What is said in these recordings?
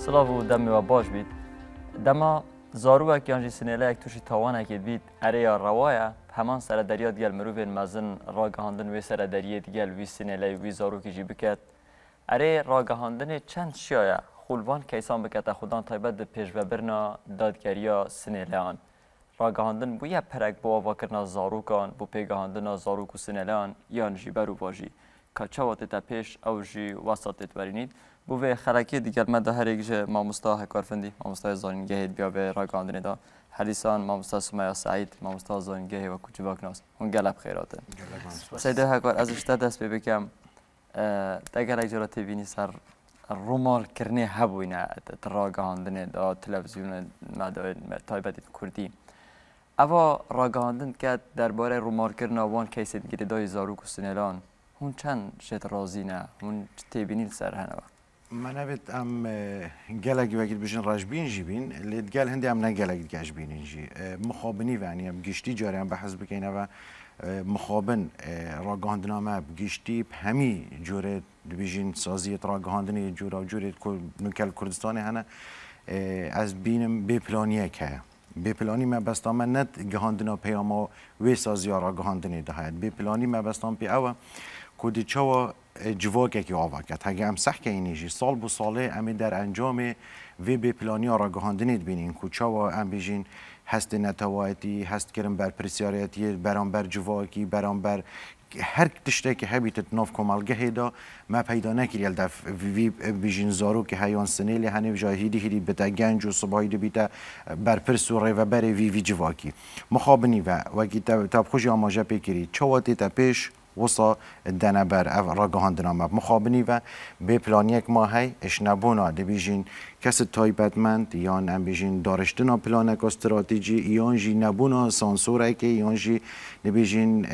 سلاف و دم و باش بید دما زاروک یانجی سنیله یک توشی تاوانه که بید اره یا روایه همان سر دریا دیگل مروفین مزن راگهاندن وی سر دریا دیگل وی سنیله وی زاروکی جی بکت اره راگهاندن چند شیایه خولوان کیسان بکت خودان تایبت ده پیش و برنا دادگریا سنیله آن راگهاندن بو یه پرک بو آواکرنا زاروکان بو پیگهاندن زاروک و سنیله آن یان جی برو واجی که چاوات تا پیش او جی وسطت برینید بو و خلاکی دیگر مده هر یک ماموستا هکارفندی ماموستا زانینگه بیا به راگهاندن دا حدیثان ماموستا سمیا سعید ماموستا زانینگه و کوچیک ناس اون گلب خیراته سیده هکار از اشته دست بکم اگر اجرا تیوینی سر رومال کرنه هبوینه راگهاندن دا تلویزیون مدائن تایبت کردی اوا راگهاندن که درباره رومال کرنه وان کیسه دیگه دای زاروک و سنیلان هون چند شد رازی نه هون تیبینی سر هنوا من أبيت أم جالك وقت بيجن راجبين جيبين اللي تقال هندي أم نجالك جاجبين جي مخابني يعني أم جشتي جاري أم بحسب كينا و مخابن راجهاندنا ما بجشتي بهمي جورة بيجن سازية راجهاندني جورة وجورة نكال كردستان هنا از بینم بپلانیه که بپلانی ما بستم من نت جهاندنا پیاما و سازیا راجهاندنی دهید بپلانی ما بستم پی او کودی چوا جواکه که آواکت هگه ام صح که اینیجی سال بو ساله امی در انجام وی بپلانی راگهاندنی بینین که چوا ام بیجین هست نتوایتی هست کرم بر پرسیاریتی برانبر جواکی برانبر هر تشته که هبیت ناف کمالگه هیدا ما پیدا نکریل دف وی بیجین زارو که هیان سنیلی هنیو جاهیدی هیدی بتا گنج و صبحی بیتا بر پرسوره و بر وی جواکی مخابنی و وکی تاب خوشی آماجه پیکری چواتی تا پیش وصا دنبر راگهاندنا ما مخابنی و به پلانیک ما هی اش نبونا دبیجین کس تایبتمند یان ام بیجین دارشتنا پلانک استراتژی یان جی نبونا سانسوره که یان جی دبیجین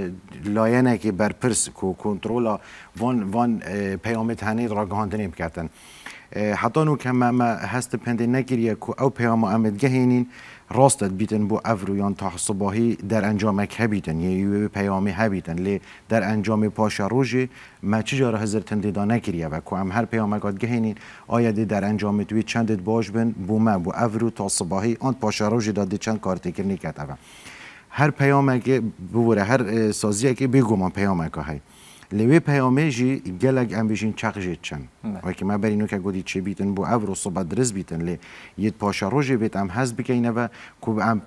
لاینه که بر پرس کو کنترل وان پیامت هنی راگهاندنی بکتن حتی نو که ما هست پنده نگیریه که او پیام آمد گهینین راستت بیتن بو افرویان تا صباحی در انجامک هبیتن یه پیامی هبیتن لی در انجام پاشا روژی ما چجا هزر تندیدا نکریه و که هم هر پیامکات گهینین آیده در انجام توی چندت باش بن بو ما بو افرو تا صباحی آن پاشا روژی داده چند کارتی کرنی کتبه هر پیامک بوره هر سازیه که بگو من پیامک های لیوی پیامه جی گلگ ام بیشین چقجت چن و که ما برینو که گودی چه بیتن بو افرو صبح درز بیتن لی یه پاشا روژی بیت ام هز بکنه و که ام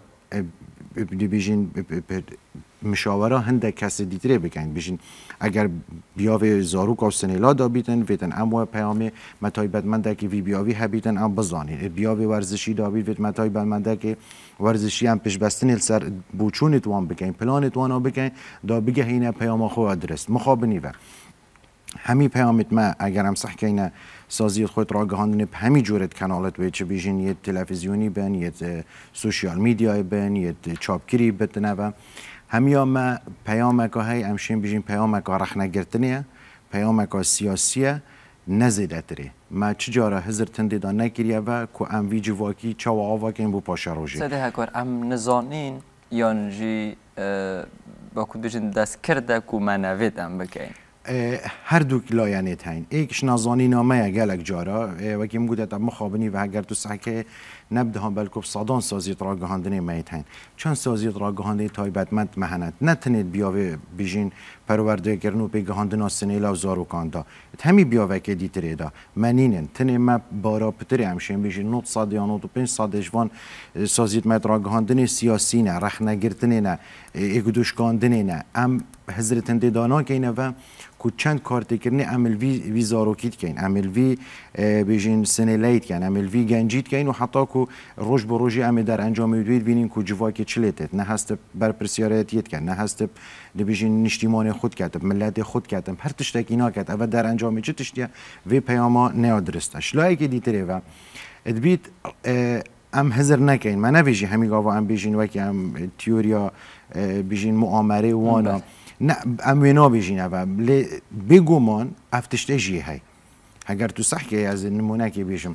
بیشین مشاوره هنده کسی دیتره بکن بیشین اگر بیاوی زاروک و سنیلا دا بیتن ویتن امو پیامه متایبت منده که وی بیاوی هبیتن ام بزانی بیاوی ورزشی دا بیت ویت متایبت منده که ورزشی هم پیش بستن سر بوچونت وان بکن پلانت وانا بکن دا بگه اینه پیام خو ادرس مخابنی و همی پیامت ما اگر هم صح کنه سازیت خود راگهاندن به همی جورت کانالت و چه بیشین یه تلویزیونی بن یه سوشیال میدیای بن یه چاپگیری بتنه و همیا ما پیامک های امشین بیشین پیامک رخنه گرتنیه پیامک سیاسیه نزیده تری ما چجاره هزر تندیدا نکریه و که ام وی جواکی چوا آوا که این بو پاشا روژی سیده هکار ام نزانین یانجی با کدوشین دست کرده که منوید ام بکن هر دو لایانیت هین ایکش نازانی نامه گلک جارا و که مگوده تا مخابنی و اگر تو سحکه نبده هم بلکه صادان سازیت راگهاندنی میت هین چند سازیت راگهاندنی تایبتمند مهنت نتنید بیاوه بیجین پرورده کردن و پیگهاندن سنیلا و زاروکاندا همی بیاوه که دیتره دا منینن تنی ما بارا پتری همشین بیجین نوت صد یا نوت و پنج صدش وان سازیت مت راگهاندنی سیاسی نه رخ نگرتنی نه اگدوشکاندنی نه ام حضرت اندیدانا که اینه و که چند کارتی کرنی عمل وی زاروکیت کن عمل وی بیجین سنیلیت کن عمل وی گنجیت کن و حتی که روز به روزی عمل در انجام دوید بینین که جواکی چلیتت نه هست بر پرسیاریتیت کن نه هست بیجین نشتیمان خود کتب ملت خود کتب هر تشتک اینا کتب و در انجام چه تشتیه وی پیاما نیادرستش لایی که دیتره و ادبیت ام هزر نکن من نبیجی همی گاوا ام بیجین وکی ام تیوریا بیجین مؤامره وانا نه ام وینا بیجینه و بگومان افتشته جی های اگر تو صح که از نمونه که بیشم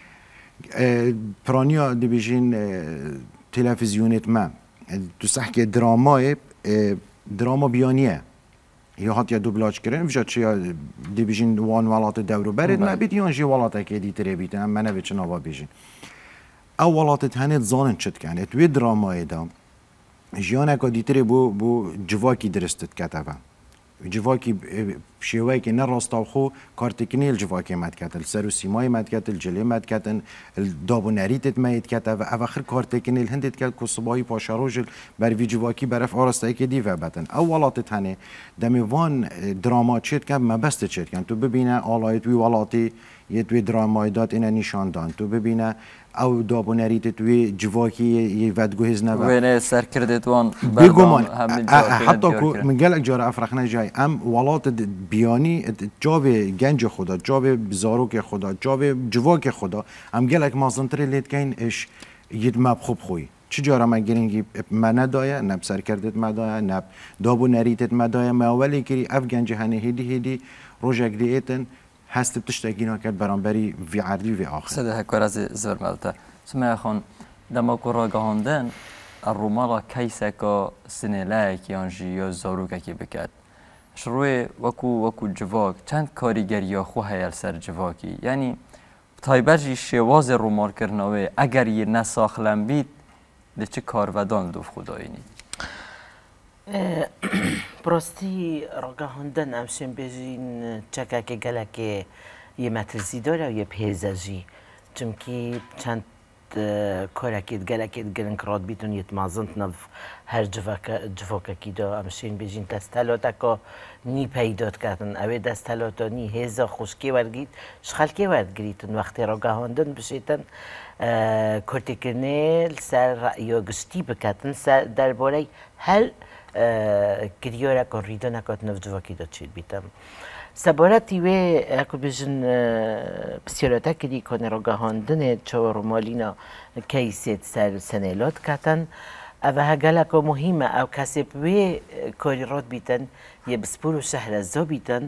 پرانیا دی بیجین تلویزیونیت ما تو صح که دراما بیانیه یا هات دو بلاچ کردن وجا چیا دی بیشین وان ولات دورو برید نبید یا جی ولات که دیتره بیتن هم منو چه نوا بیشین او ولات تنید زانن چت کنه توی درامای دام جیانه که دیتره بو جواکی درستت کتابه جواکی شیوهی که نه راستاو خو کارتکنیل جواکی مد کتل سر و سیمای مد کتل جلی مد کتن دابو نریتت مد کتل و اواخر کارتکنیل هندت کل کسبایی پاشاروجل بر وی جواکی برف آرستایی که دیو بتن اولات تنه دمی وان دراما چیت کن مبست چیت کن تو ببینه آلایت وی ولاتی یه توی درامای داد اینه نشان دان تو ببینه او دابو نریت توی جواکی یه ودگوهز نبا وینه سر کردت وان بگمان حتی که من گلک جاره افرخنه جای ام ولات بیانی جاب گنج خدا جاب زاروک خدا جاب جواک خدا ام گلک مازنتری لید کین اش ید مب خوب خوی چه جاره من گرینگی من ندایه نب سر کردت مدایه نب دابو نریتت مدایه ما اولی کری اف گنج هنه هیدی روژک دیتن هست بتشتاقینا کرد برانبری وی عردی وی آخر سده هکار از زور مالتا سمه خون دما کرا گهاندن الرومالا کیسه که سنیله که آنجی یا زاروکه که بکد شروع وکو جواک چند کاریگری خو هیل سر جواکی یعنی تایبرجی شواز رومال کرنوه اگر یه نساخلم بید ده چه کارودان دوف خدایینی براستی راگهاندن امشن بجین چکه که گله که یه مترسی داره و یه پیزجی چونکی چند کارکید گله که گرن کرد بیتون یه مازنت نف هر جواکه کی دا امشن بجین دستلاتا که نی پیدات کردن اوه دستلاتا نی هزا خوشکی ورگید شخلکی ورگریتن وقتی راگهاندن بشیتن کارتکنه سر یا گشتی بکتن سر درباره هر کریاره که ریده نکات نف جواکی داد چید بیتم سبارتی و اکو بجن بسیارتا کری کنه را گهاندن چهار مالینا کیسیت سر سنیلات کتن او هگل که مهمه او کسی بوی کاری راد بیتن یه بسپور و شهر ازا بیتن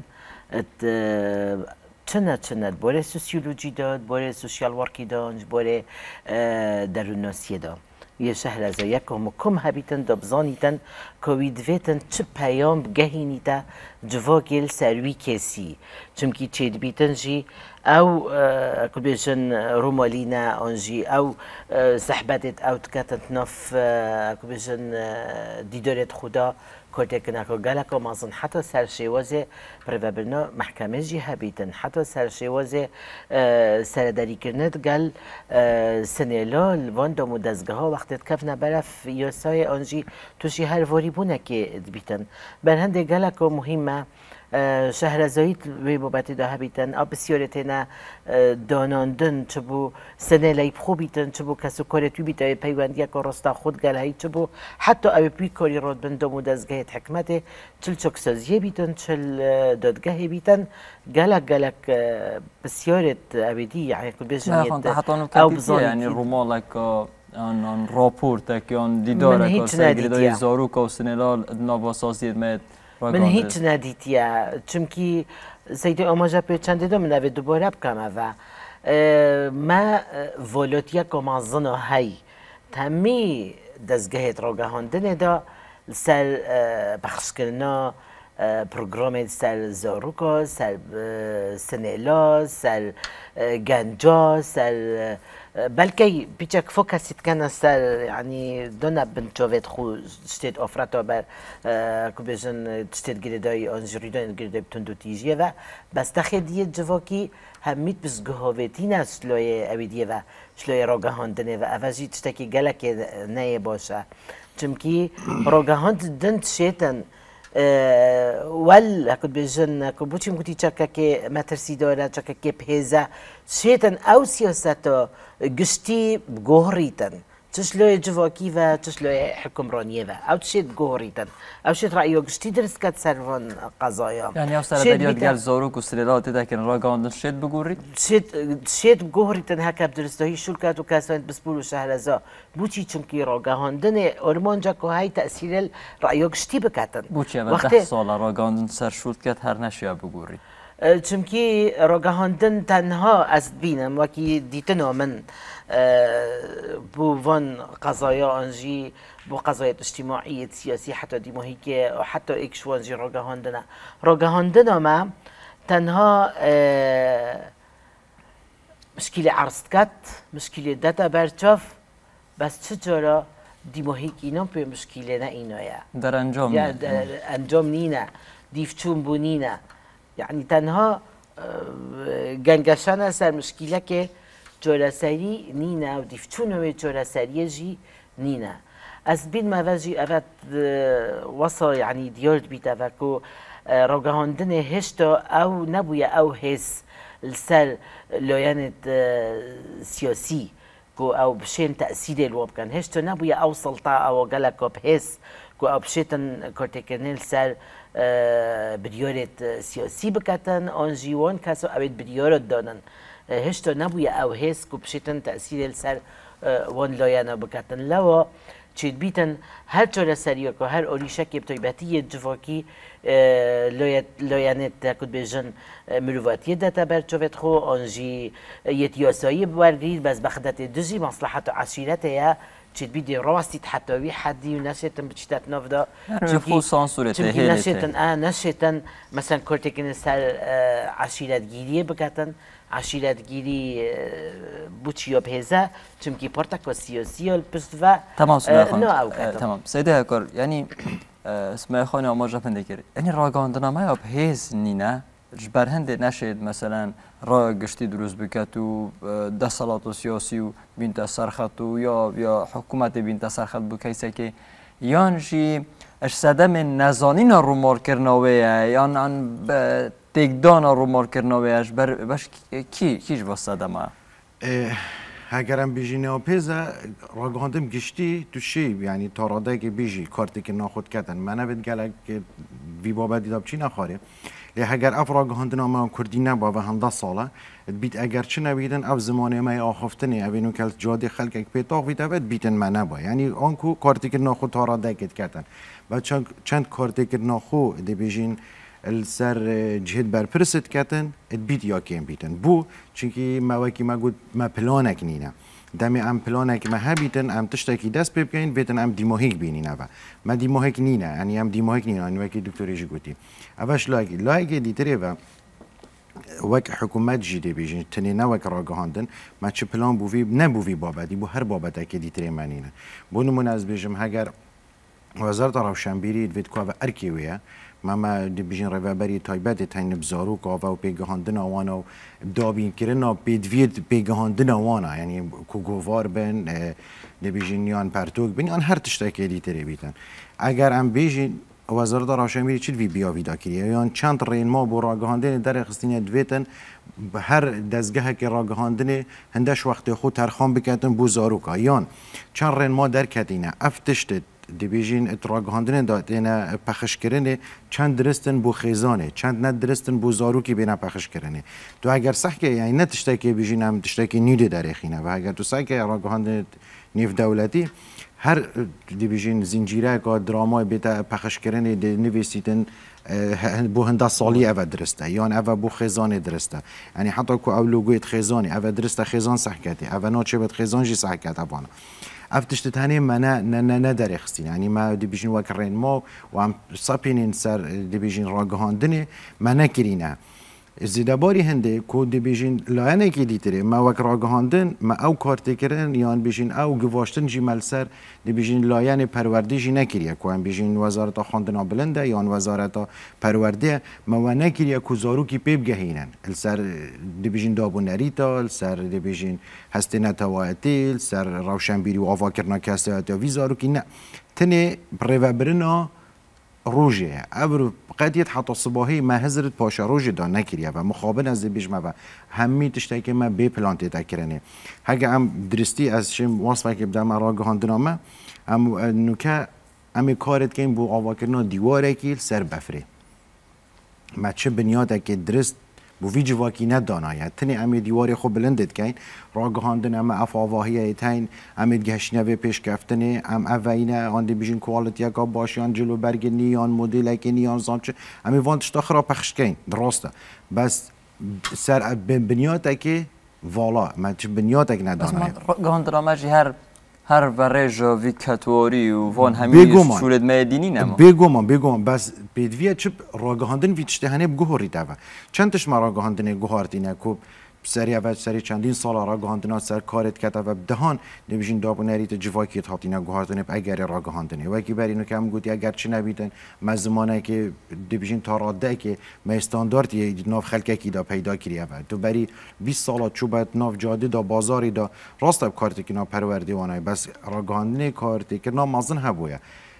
چند باره سوسیولوژی داد باره سوشیال ورکی داد باره دروناسی داد یه شهر از یکم کم هبیتن دبزانیتن کویدویتن چه پیام گهینیتا جواگل سروی کسی چونکی چید بیتن جی او کبیشن رومالینا آنجی او صحبتت او تکتت نف کبیشن دیدارت خدا کارتکنه که گله که مازن حتی سرشیوازه پروبرنا محکمه جی هبیتن حتی سرشیوازه سرداری کرند گل سنیلال وان دامو دزگه ها وقتی کف نبرف یاسای آنجی توشی هر واری بونه که بیتن بر هنده گله که مهمه شهرزاییت وی بابتی دا هبیتن آب بسیارتنا داناندن چه بو سنیلای خوب بیتن چه بو کسو کارتوی بیتن پیوندی که راستا خود گل هایی چه بو حتی او پی کاری راد بندم و دزگه حکمت چل چکسازیه بیتن چل دادگه بیتن گلک بسیارت ابدی یعنی که بجنیت او بزانیت یعنی رومالک آن راپورت که آن دیداره که سرگردای زاروک و سنیلال نواسازیت مید من هیچ ندیدیم چونکی سیده آماجا پیچنده دو من اوه دوباره بکم و ما ولوتیا کمازن هایی تمی دزگهت را گهاندن دا سر بخش کردن پروگرام سر زاروکا سر سنیلا سر گنجا سر بلکه بیچک فوکسیت کنه سر یعنی دونه بنچوت خو شتید آفرتا بر کبیزن شتید گریدای آنجوریدان گریدای بتندو تیجیه و بس تخیلیه جواکی همید بس گهاوتی نه شلوی اویدیه و شلوی راگهاندنه و اوزی تشتکی گلک نه باشه چمکی راگهاندن شیطن ول هکو بیشتر کبوچی مکتی چکه که مترسی داره چکه که پهزه شیطن او سیاستا گشتی بگوهریتن تشلوی جواکی و تشلوی حکمرانیه و او تشید گوهریتن او شید رأیو گشتی درست کد سروان قضایا یعنی او سر دریاد گل زاروک و سریلات تکن را گاندن شید بگورید؟ شید بگوهریتن هکب درستایی شول کرد و کسانت بسپول و شهرزا بوچی چونکی را گاندن ارمانجا که های تأثیر رأیو گشتی بکتن بوچی اول 10 سال را گاندن سر شول کرد هر نشیا بگورید چونکی ڕۆگەهاندن تەنها ئەس بینم وەکی دیتنەوە من بۆ وان قەزایە ئەنژی بۆ قەزایەت اجتیماعیت سیاسی حتا دیمۆهیکێ حتا ئێکشوانژی ڕۆگەهاندنەوە تەنها مشکلی عرضکات مشکلی داتا بەرچاف بەس چ جۆرە دیمۆهیکی نۆ پێ مشکلێ نەئینۆیە ئەنجام نینە دیفچوون بوو نینە یعنی تەنها گەنگەشانە سەر مشکلەکێ جۆرەسەری نینە و دیفچوونەوەی جۆرەسەریەژی نینە ئەس بین مەڤەژی ئەڤەت وەسە یعنی دیۆرد بیتەڤە و ڕۆگەهاندنێ هێشتا ئەو نەبووە ئەو هێز لەسەر لۆیانت سیاسی کو ئەو بشێن تەسیرێ لۆ بکەن هێشتا نەبووە ئەو سڵتا ئەوە گەلە کۆپ هێز کو ئەو بشێتن کۆرتێکردن لەسەر بریۆرێت سیاسی بکەتن ئۆنژیوان کەسە ئەوێت بریۆرت دانن هێشتا نەبووە ئەو هێز کو بشێتن تەسیرێ لەسەر وان لۆیانە بکەتن لەوە چیت بیتن هەر جۆرە سەریۆکە هەر ئۆریشەکێ بتۆیبەتی جڤۆکی لۆیانێت دەکوت بێژن مرۆڤەتیە دەتە بەرچۆێت خۆ ئۆنژی یەتیۆسایی بوەرگیر بەس بەخدەتێ دژی مەسلحەت و عەشیرەتەیە چیت بیدی ڕاستیت حەتەوی حەدی و نەشێتن بچیتەت نۆڤدا چونکی نەشێتن مەسەن کۆرتێکن سەر عەشیرەتگیریە بکەتن عشیرەتگیری بوچیۆ بهێزە چونکی پۆرتەکۆ سیۆسیۆ پشتڤە تمام سەیدە هەکۆر ینی اسمای خۆنی ئاماژە پندێ کرد ینی ڕاگەاندنامای بهێز نینە ji ber hindê neşêd meselen ragiştî durust biket û desthilat û siyasî û bînte serxet û ya hikûmetê bînte serxet bû keysekê yan jî ji sedemên nezanîna rûmarkirina wê ye yan an têkdana rûmarkirina wê ye ji ber beş kî ji va sedema هەگەرم بژینەوە پێزە ڕاگەاندن گشتی تووشی ینی تاڕادەیەکی بژی کارتێکی ناخودکەتن مەنەبێت گەلک وی بابەتی دا بچی نەخوارێ لێ هەگەر ئەف ڕاگەاندنەوە کوردی نەبا بە هەندە ساڵە بیت ئەگەر چ نەبیدن ئەف زمانێمای ئاخفتنێ ئەوێن و کەل جادی خەلکێک پێتاغیتەبێت بیتن مە نەبا ینی ئەنکو کارتێکی ناخود تاڕادەیەکت کەتن بە چەند کارتێکی ناخۆ دەبێژین سەر جهت بەرپرست کەتن بیت یا کێم بیتن بوو چونکی مەوەکی مەگوت مە پلانێک نینە دەمێ ئەم پلانێکی مە هەبیتن ئەم تشتێکی دەست پێ بکەین بێتن ئەم دیمۆهیک بینینەوە مە دیمۆهیک نینە ئەنی ئەم دیمۆهیک نینە وەکی دکتۆریژی گوتی ئەوەش لایەکی دیترێوە وەک حکوومەت ژی دەبێژین تنێ نەوەک ڕاگەاندن مە چ پلان بووی نەبووی بابەتی بۆ هەر بابەتێکی دیترێمەنینە بۆ نمونە ئەس بێژم هەگەر وەزارەتە ڕەوشەمبیری دەبێت کووە ئەرکێوەیە ماما دبیجین ڕێبەری تایبەتی تاین بزارۆک ئاوا و پێگەهاندنە وانە و دابینکردنا پێدوێت پێگەهاندنە وانە ینی کوگۆڤار بن دەبیژین یان پەرتۆک بن یان هەر تشتێکی دیترێ بیتن ئەگەر ئەم بێژین وەزارەتە ڕەوشەمبیری چ وی بیاویدا کردیە یان چەند ڕێنما بۆ ڕاگەهاندنی دەرەخستنیە دوێتن هەر دەستگەهێکی ڕاگەهاندنێ هەندەش وەختێ خۆ تەرخان بکەتن بۆ زارۆکە یان چەند ڕێنما دەرکەتینە ئەف تشتت دەبێژین ڕاگەاندنێ داتێنە پەخشکردنێ چەند درستن بۆ خێزانێ چەند نەدرستن بۆ زارۆکی بێنە پەخشکردنێ تو ئەگەر سەحکە یانی نە تشتێکی بژین ئەم تشتێکی نیودێ دەرێخینە و هەگەر تو ساکە ڕاگەهاندنێت نێودەوڵەتی هەر دەبێژین زینجیرەکە درامای بێتە پەخشکردنێ نوێسیتن بۆ هەندە ساڵی ئەوە درستە یان ئەوە بۆ خێزانێ درستە ئەنی حتا کو ئەو لۆگوێت خێزانی ئەوە درستە خێزان سەحکەتی ئەوە ناچێت خێزانژی سەحکەت ئەوانە ئەف تشتتانێ منە نەدەرێخستین ینی ما دەبیژین وەک ڕێنما و ئەم سەپێنین سەر دەبیژین ڕاگەهاندنێ مە نەکرینە زیدەباری هەندێک کۆ دەبێژین لایەنێکی دیترێ مە وەک ڕاگەهاندن مە ئەو کارتێکردن یان بژین ئەو گڤاشتن ژی مەلسەر دەبیژین لایەنی پەروەردەیژی نەکریە کوان بژین وەزارەتە خوێندنا بلندە یان وەزارەتە پەروەردەیە مەوە نەکریە کو زارۆکی پێ بگەهێنن لەسەر دەبیژین دابوونەریتە لەسەر دەبیژین هەستێ نەتەوایەتی لەسەر ڕەوشەمبیری و ئاواکردنا کەسەتە وی زارۆکی نە تنێ ڕێڤەبرنا ڕۆژەیە ئەو قەتیت حتا سباهی مە هەزرت پاشە ڕۆژێدا نەکریە بە مخابن ئەس دەبیژمەوە هەممی تشتێکی مە بێ پلان تێدەکردنێ هەگە ئەم درستی ئەس شم وەسفێکی بدەمە ڕاگەهاندنامە ئەم نوکە ئەمی کارت کەین بۆ ئاواکردنا دیوارێکی سەر بەفرێ مە چ بنیادێکی درست بو في جواكي ندانايا تني امي ديواري خو بلندت كاين راگهاندن ام افاواهيه تاين ام گشنوي پیش کفتني ام اوينا عندي بيجين كواليتي کا باشيان جلو برگنيان موديل كنيان زانچ امي وانتش تاخرا پخش كاين دراسته بس سر بنياتك والا ما تش بنياتك ندانايا راگهاندن ماجي هر ورجا وی کتواری و وان همین شورد میدینی نما بگم بس بدویه چپ راگهاندن وی تشتهنه بگوهری داوا چندش ما راگهاندن گوهارتینه کوب سری اول سری چندین سال راگهاندن سر کارت کتا و بدهان نمیشین دابونری تجواکیت هاتینه گوهارتنه اگر راگهاندنه و کی برینو کم گوتی اگر چی نبیدن مزمانه که دیویژن تاراده که ما استانداردی ناف خلقه کی دا پیدا کری اول تو بری 20 سال چوبت ناف جاده دا بازاری دا راست کارت که نا پروردی وانه بس راگهاندنه کارت که نا مازن هبویه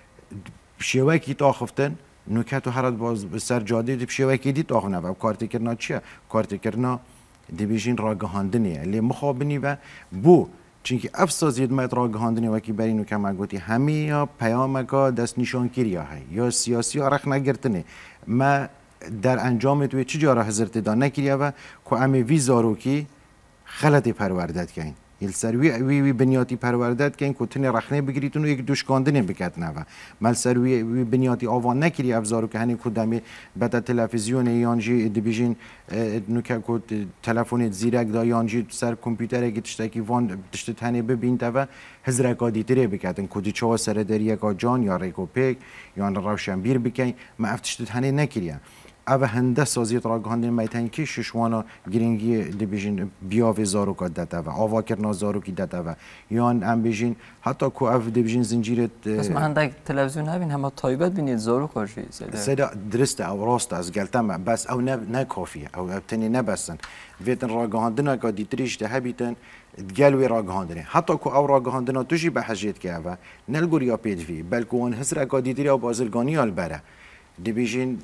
شیوه کی تاخفتن نکات و هرات باز سر جاده دی شیوه کی دی تاخونه و کارت کرنا چیه کارت کرنا دیویژن راگهاندنیه لی مخابنی و بو چونکه افسازید مت راگهاندنی و کی برینو که ما گوتی همه یا پیام کا دست نشان کریه های یا سیاسی آرخ نگرتنه ما در انجام توی چی جارا حضرت دا نکریه و که امی وی زاروکی خلطی پروردت کن یل سروی وی بنیاتی پروردت کن که تنی رخنه بگیریتون و یک دوشکاندنی بکتنه و مال سروی وی بنیاتی آوان نکری افزارو که هنی کدامی بتا تلویزیون یانجی دیویژن نوکه کد تلفن زیرک دا یانجی سر کامپیوتر که تشتکی وان تشت تنی ببین تا و هزرکا دیتره بکتن کدی چه سر دریه کا جان یا ریکوپیک یا روشن بیر بکن ما افتشت تنی نکریه اوه هنده سازیت راگهاندن میتن که ششوانا گرینگی دیویژن بیاوی زاروکا داده و آوا کرنا زاروکی داده و یان ام بیژین حتی کو اف دیویژن زنجیرت بس ما هنده تلویزیون هبین همه تایبت بینید زاروکا شی سیدا درسته او راست از گلتم بس او نه کافیه او تنی نبسن ویتن راگهاندن که دیتریش ده هبیتن گلوی راگهاندنه حتی کو او راگهاندن توشی به حجیت که اوه نلگوریا پیدوی بلکه اون حسر که دیتری او بازرگانی البره دیویژن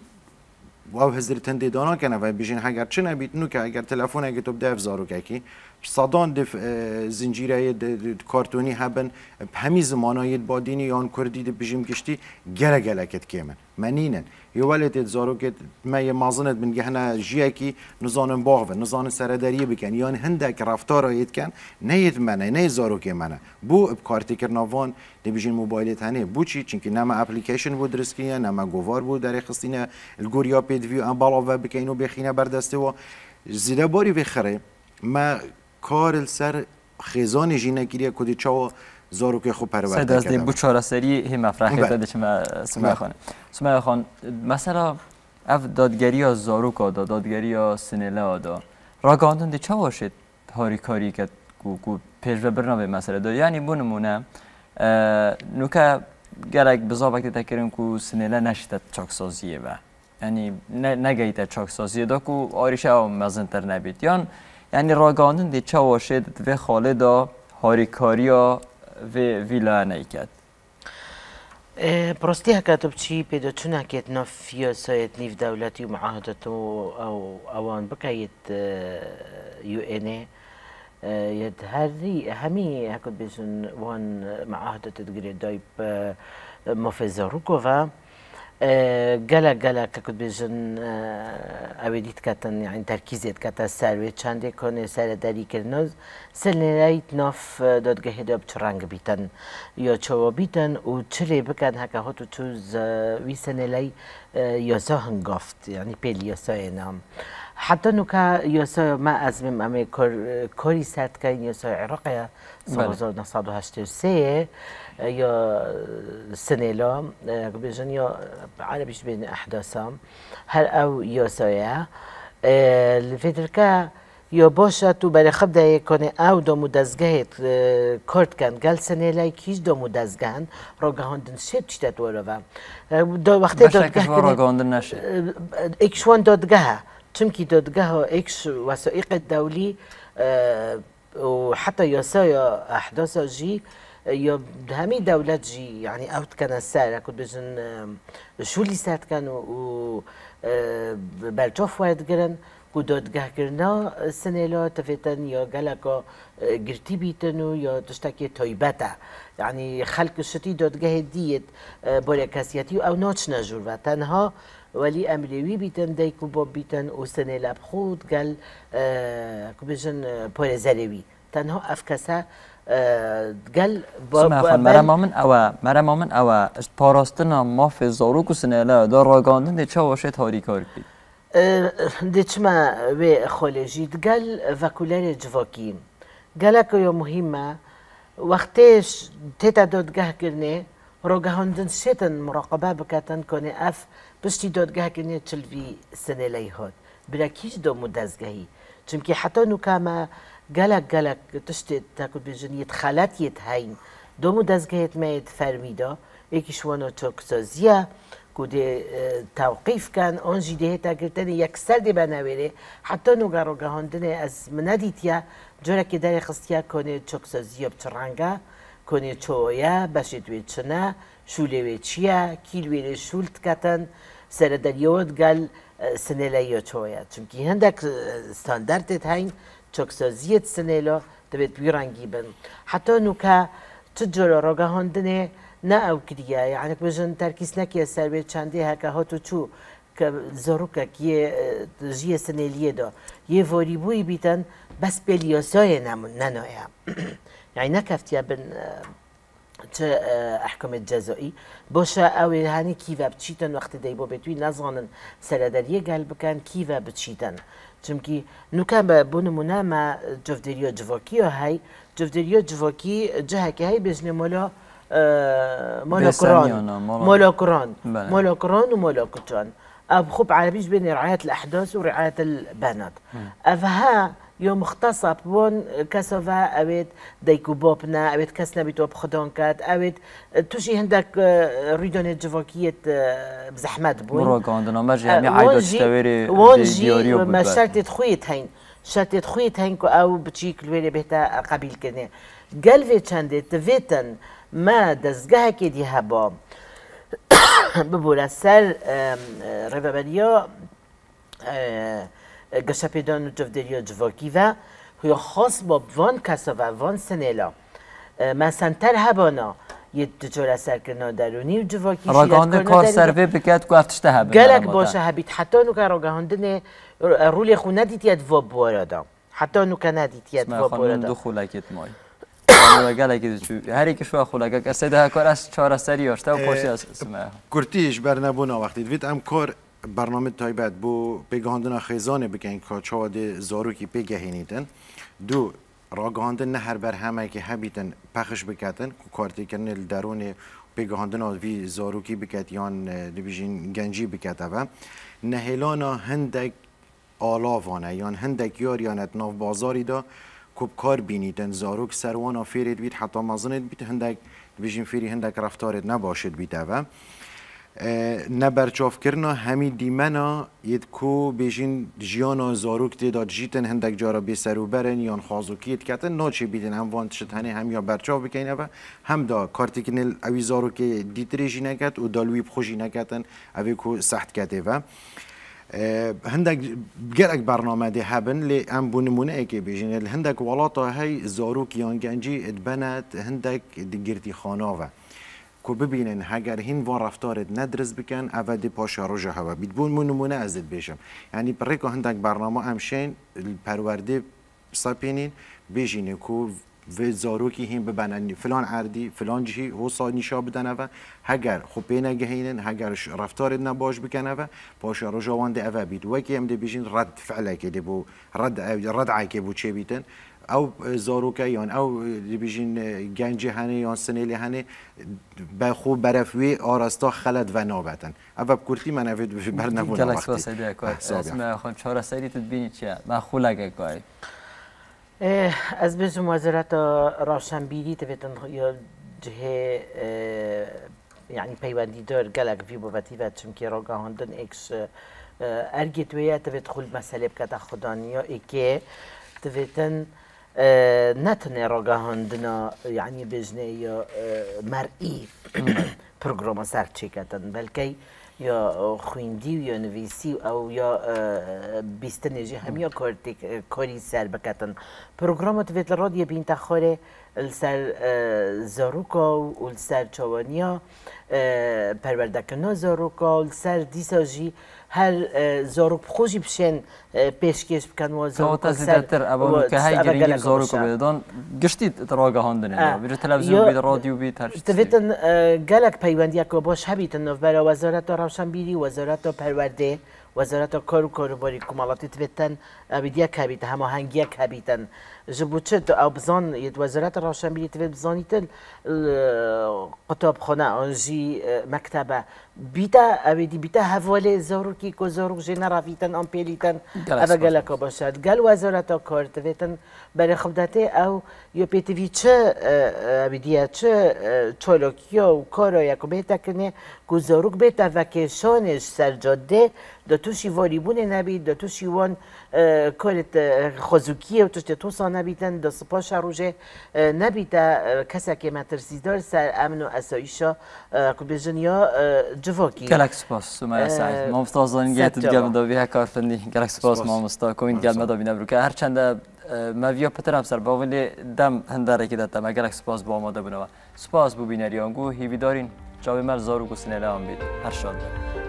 و هزارتن دیدانا کنه و بیشین اگر چه نبید نو که اگر تلفن اگه تو بده زارو کی صدان دف زنجیره کارتونی هبن همین زمانای بادینی یان کردی بیشیم کشتی گله کت کیمن منینن یه ولت زارو که ما یه مازنت من گهنا جیکی نزانم باغ و نزان سردری بکن یان هندک رفتار آید کن نیت منه نه زارو که منه بو کارتی کرناوان دیویژن موبایلت هنه بو چی چونکه نما اپلیکیشن بود درسکیه نما گوار بود در خستینه الگوریا پیدویو ام بالا و بکینو بخینه بردسته و زیده باری بخره ما کار سر خزان جینه گیریه کدی چاو زارو که خوب پرورده کرده. سید از بچه‌ها سری هم افراخی داده چه سمیه خان. سمیه خان مثلا اف دادگری از زارو کادا دادگری از سنله آدا راگاندن دی چه واشد هاری کاری که کو پیش برنامه مسئله داد یعنی بونمونه نوکه گرگ بزابک تکریم کو سنله نشده چاکسازیه و یعنی نگیت چاکسازیه دا کو آریشه هم مزنتر نبید یعنی راگاندن دی چه واشد و خالدا هاری کاریا و ویلا نیکت. براستی هکاتو بچی پیدا چونه که نفیا سایت نیف دولتی و معاهدت او آوان بکایت UN ید همی هکات بیشون وان معاهدت تگیری دایب مفزاروکو و گله که بیشون اویدیت کتن یعنی ترکیزیت کتن سروی چنده کنه سر دری کرناز سلنیت ناف دادگاه داب چرنگ بیتن یا چوا بیتن و چلی بکن هکه هاتو چوز وی سنلی یاسا هنگافت یعنی پیل یاسا اینام حتی نوکا یاسا ما ازمیم امی کاری سرد کن یاسا عراقی سال 1983 یا سنلا بیشون یا عربیش بین احداثام هر او یاسایه الفكرة كا يا باشا تو برای خب ده کنه او دو دزگهت کارت کن گل سنه لایکیش دو دزگهن را گهاندن شد چیت ورا و دو وقتی دادگه کنه را گهاندن نشه اکشوان دادگه چونکی دادگه اکش وثائق الدولی و حتى يسايا احداث جي يا همي دولات جي يعني اوت كان السعر كنت بجن شو اللي ساعت كانوا و بالجوف وايد قرن كودادگاه كرنا السنة لا تفتن يا جلكا قرتي بيتنو يا تشتكي تويبتا يعني خلق الشتي دادگاه ديت بركاسياتي او ناتش نجور و تنها ولی امروی بیتن دیکو باب بیتن و سنه لب خود گل کبیجن پارزروی تنها افکسه گل مرا مامن او پاراستنا ماف زاروک و سنیلا دا راگاندن دی چه واشه تاریکار بید دیچما و خالجید گل وکولر جواکی گلک یا مهمه وقتش تیتا دادگاه کرنه راگهاندن شیطن مراقبه بکتن کنه اف پشتی دادگاه کنه چلوی سنیلی هاد برا کیش دو مدزگهی چونکه حتی نکامه گلک تشتی تاکل بجنیت خالتیت هین دو مدزگهیت ماید فرمیدا یکیش وانو چوکسازیه کده توقیف کن آنجی ده تا گرتن یک سردی بنویره حتی نوگا راگهاندن از مندیتیا جورا که در خستیا کنه چوکسازیه بچرانگا کنه چویا باشید وی چنا شوله وی چیا کیل وی شولت کتن سر دریوت گل سنیلا چویا چونکی هندک استاندارد هاین چوکسازیت سنیلا دوید بیرانگی بن حتی نوکا تجربه راگهاندنه نه او کدیه یعنی بجن ترکیز نکیه سر به چنده هکه هاتو چو که زاروکه که جیه سنیلیه دا یه واری بوی بیتن بس بلیاسای ننایا یعنی نکفتیه بن چه احکام جزایی باشه او هنی کیوه بچیتن وقت دیبا بتوی نزانن سردریه گل بکن کیوه بچیتن چونکی نوکم بونمونه ما جفدریا جواکی های جفدریا جواکی جهه که های بزن مالا مولوكران و مولوكتان اب خوب عربيش بين رعايه الاحداث ورعايه البنات افها يوم مختصة بون كسوفا اويت ديكو بوبنا اويت كسنا بيتو بخدون كات اويت توشي هندك ريدون جواكية بزحمات بون مراقاندنا ما جامي عايدو تشتوري وانجي ما شرطة خويت هين شرطة خويت هين كو او بتشيك الويلي بهتا قبيل كنه قلبي چنده تفيتن ما دزگاه که دی هبا ببوره سر ربابریا گشپیدان و جفدریا جواکی و هیا خاص با وان کسا و وان سنیلا ما سنتر هبانا یه تجاره سرکرنا درونی و جواکی راگهاندن کار سروی بکرد که افتشته هبه گلک باشه هبید حتی نو که راگهاندن رولی خو ندید ید واب بورادا حتی نو که ندید ید واب بورادا دو خولکیت مای هر یک شو خلاقه که سده کار از چهار سری آشته و پشتی از اسمه کرتیش برنبونا وقتی دوید ام کار برنامه تایبت بو بگاندن خیزانه بکن که چهاد زاروکی بگهینیدن دو راگاندن نه هر بر همه که هبیتن پخش بکتن کارتی کردن درون بگاندن وی زاروکی بکت یان دیویژن گنجی بکت و نهلانا هندک آلاوانه یان هندک یاریانت ناف بازاری دا کوب کار بینیدن زاروک سروانا فیرید بید حتی مازنید بید هندک بیشین فیری هندک رفتارت نباشد بید و نبرچاف کرنا همی دیمنا ید کو بیشین جیانا زاروک تیداد جیتن هندک جارا بی سرو برن یان خازوکیت کتن ناچه بیدن هم وانت شد هنه هم یا برچاف بکنه و هم دا کارتی کنل اوی زاروک دیتریجی نکت و دالوی بخوشی نکتن اوی کو سخت کته و هندك جرك برنامج ده هبن ل ام بونمونه اكي بيجين هندك ولاطه هي زاروك يان گنجي اتبنت هندك دگرتي خاناوه کو ببینن هگر هین وان رفتارت ندرس بکن اول دی پاشا روژه هوا بید بون نمونه ازت بشم یعنی برای هندک برنامه امشین پرورده سپینین بيجين کو و زاروکی هم ببنن فلان عردی فلان جهی حوصا نشا بدن و هگر خوب نگهینن هگر رفتار نباش بکنه و پاش رجوان ده اوا بید و کی هم ده بیشین رد فعله که ده بو رد عکه بو چه بیتن او زاروکه یان او بیشین گنجی هنه یان سنیلی هنه به خوب برفوی آراستا خلد و نابتن اول بکرتی من اوید برنبونه وقتی جلکس واسیده اکار اسم خون چهار سری تو بینی چیه من خولک اکاری از بجم وزارت روشنبیری تبیتن یا جهه یعنی پیوندی دار گلک وی بوتی و چونکه راگهاندن اکش ارگیت ویا تبیت خل مسئله بکت خدانی یا ایکه تبیتن نتنه راگهاندن یعنی بجنه یا مرئی پروگرام سر چکتن بلکه یا خویندی و یا نویسی او یا بیستنجی همیا کاری سر بکتن پروگرامات ویت رادیو بین تخاره السر زاروکا و السر چوانیا پروردکنا زاروکا السر دیساجی هر زاروک خوشی بشن پیشکش بکن و زاروک سر اول که های گرینگی زاروک بیدان گشتی تراغه هاندنه بیش تلویزیون بید رادیو بید هر چیزی تفتن گلک پیوندی که باش هبیتن نو برای وزارت روشنبیری وزارت پرورده وزارت کار و کاروباری کمالاتی تفتن ابدیه کبیت هماهنگی کبیتن جبوتشت او بزان ید وزارت روشنبیری تفت بزانیتن قطاب خانه آنجی مکتبه بیتا ابدی بیتا حواله زاروکی کو زاروک جنرا فیتن امپلیتن ابا گلک باشد گل وزارت کار تفتن برای خودته او یا پیتوی چه ابدیه چه چالکیا و کارا یکو بیتا کنه کو زاروک بیتا وکشانش سرجاده دا توشی والیبون نبید دا توشی وان کارت خازوکیه و توشتی توسا نبیدن دا سپاش روژه نبیده کسی که مترسیدار سر امن و اسایشا که بجن یا جواکی گلک سپاس سومای سعید ما مفتازان گیت دیگه مداوی ها کارفندی گلک سپاس ما مستا کوین گل مداوی نبرو که هرچند مویا پترم سر با ولی دم هنداره که دادم گلک سپاس با آماده بنوا سپاس بو بینریانگو هیوی دارین جاوی مر زارو گسنه لام بید هر شاد